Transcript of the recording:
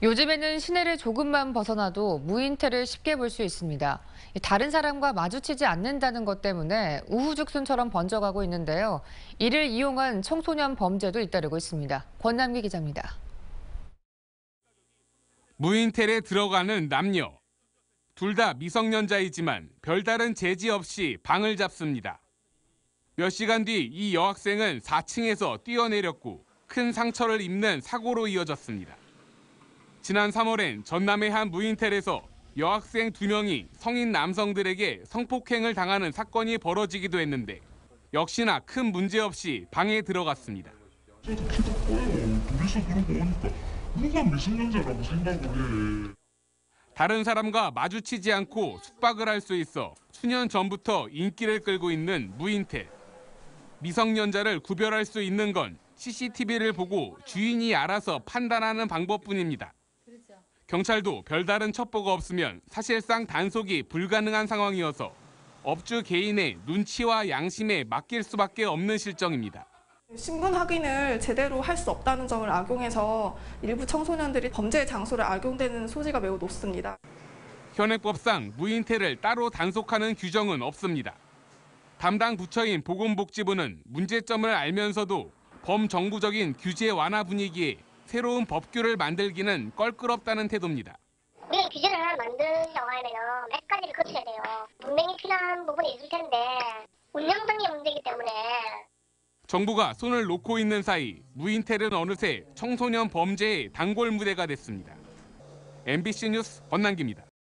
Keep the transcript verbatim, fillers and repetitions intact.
요즘에는 시내를 조금만 벗어나도 무인태를 쉽게 볼 수 있습니다. 다른 사람과 마주치지 않는다는 것 때문에 우후죽순처럼 번져가고 있는데요. 이를 이용한 청소년 범죄도 잇따르고 있습니다. 권남기 기자입니다. 무인텔에 들어가는 남녀. 둘 다 미성년자이지만 별다른 제지 없이 방을 잡습니다. 몇 시간 뒤 이 여학생은 사 층에서 뛰어내렸고 큰 상처를 입는 사고로 이어졌습니다. 지난 삼월엔 전남의 한 무인텔에서 여학생 두 명이 성인 남성들에게 성폭행을 당하는 사건이 벌어지기도 했는데 역시나 큰 문제 없이 방에 들어갔습니다. 저도 키도 커요. 둘이서 그러고 오니까 누가 미성년자라고 생각을 해. 다른 사람과 마주치지 않고 숙박을 할 수 있어 수년 전부터 인기를 끌고 있는 무인텔. 미성년자를 구별할 수 있는 건 씨씨티비를 보고 주인이 알아서 판단하는 방법뿐입니다. 경찰도 별다른 첩보가 없으면 사실상 단속이 불가능한 상황이어서 업주 개인의 눈치와 양심에 맡길 수밖에 없는 실정입니다. 신분 확인을 제대로 할 수 없다는 점을 악용해서 일부 청소년들이 범죄 장소를 악용되는 소지가 매우 높습니다. 현행법상 무인텔을 따로 단속하는 규정은 없습니다. 담당 부처인 보건복지부는 문제점을 알면서도 범정부적인 규제 완화 분위기에 새로운 법규를 만들기는 껄끄럽다는 태도입니다. 우리가 규제를 하나 만들려고 하면 몇 가지를 거쳐야 돼요. 분명히 필요한 부분이 있을 텐데 운영상의 문제이기 때문에. 정부가 손을 놓고 있는 사이 무인텔은 어느새 청소년 범죄의 단골 무대가 됐습니다. 엠비씨 뉴스 권남기입니다.